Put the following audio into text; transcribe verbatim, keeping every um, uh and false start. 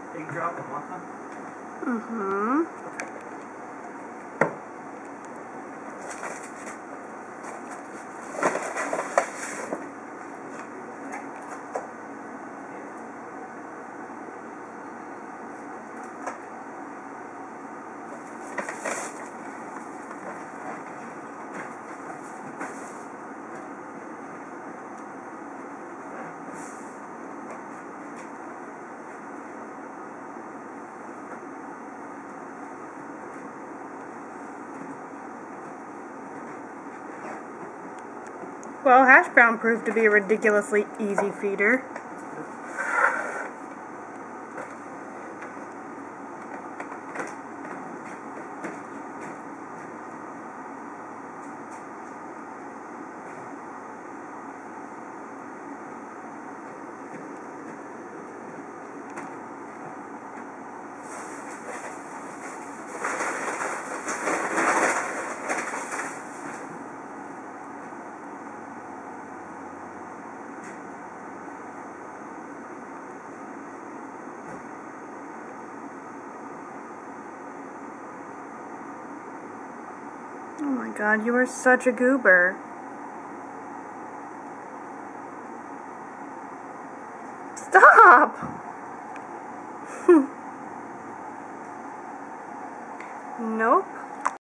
Big drop of water? Mm-hmm. Well, Hashbrown proved to be a ridiculously easy feeder. Oh my god, you are such a goober. Stop! Nope.